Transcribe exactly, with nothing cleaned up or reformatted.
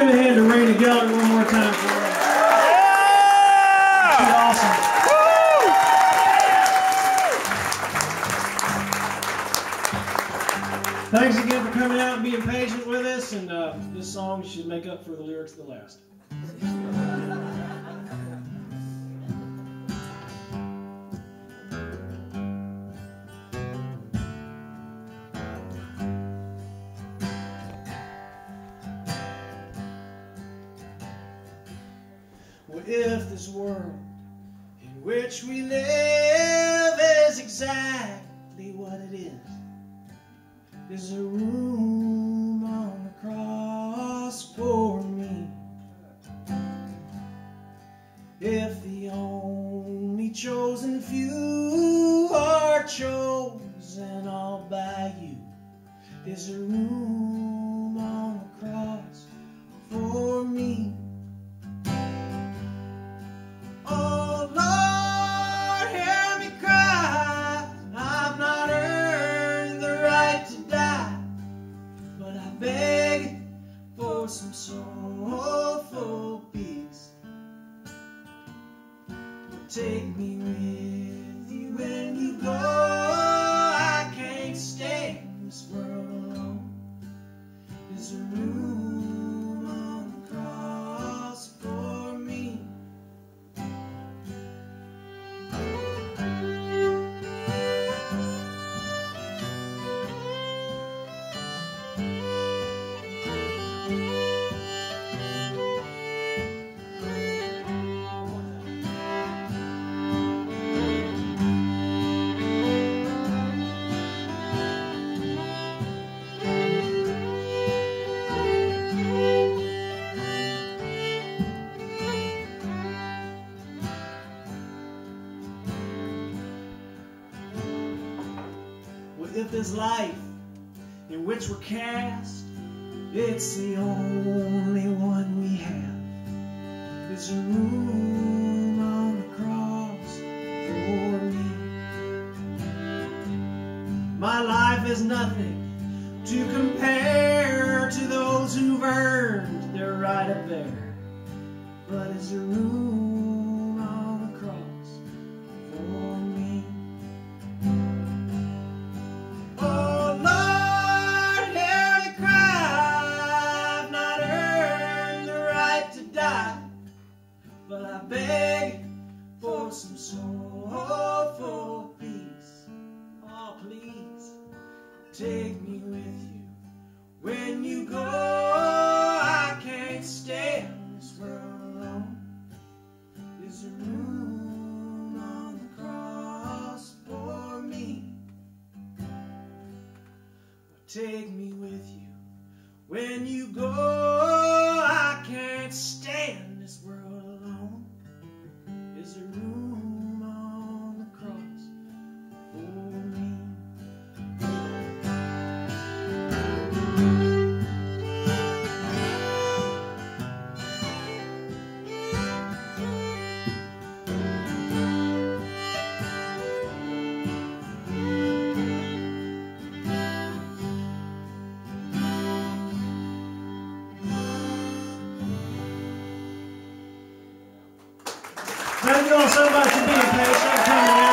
give a hand to Rayna Gellert one more time for her. Yeah! She's awesome. Woo! Thanks again for coming out and being patient with us. And uh, this song should make up for the lyrics of the last. What if this world in which we live is exactly what it is? There's a room on the cross for me. If the only chosen few are chosen all by you, there's a room on the cross for me. Oh Lord, hear me cry. I've not earned the right to die, but I beg for some soulful peace. Take me with you when you go. I can't stay in this world alone. There's a room on the cross for me. If this life in which we're cast, it's the only one we have, there's a room on the cross for me. My life is nothing to compare to those who've earned their right up there, but it's a room on the cross for me. But I beg for some soulful peace. Oh, please take me with you when you go. I can't stay in this world alone. There's a room on the cross for me. Take me with you when you go. I can't stand this world alone. There's a room on the cross for me. Thank you all so much for being patient and coming out.